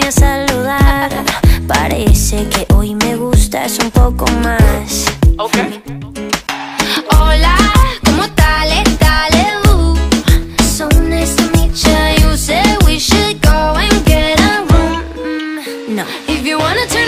a saludar. Parece que hoy me gustas un poco más. Okay. Hola, ¿cómo tal? So nice to meet ya. You said we should go and get a room. No. If you wanna turn